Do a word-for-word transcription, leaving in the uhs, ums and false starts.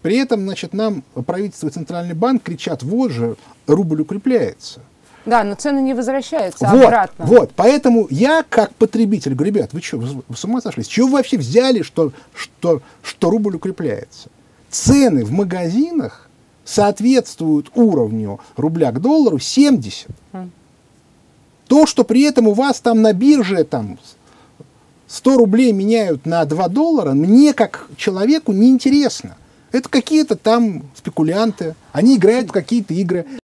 При этом, значит, нам правительство и Центральный банк кричат: вот же, рубль укрепляется. Да, но цены не возвращаются вот, обратно. Вот, поэтому я, как потребитель, говорю: ребят, вы что, вы, вы с ума сошли? С чего вы вообще взяли, что, что, что рубль укрепляется? Цены в магазинах соответствуют уровню рубля к доллару семьдесят. Mm. То, что при этом у вас там на бирже там сто рублей меняют на два доллара, мне как человеку неинтересно. Это какие-то там спекулянты, они играют в какие-то игры.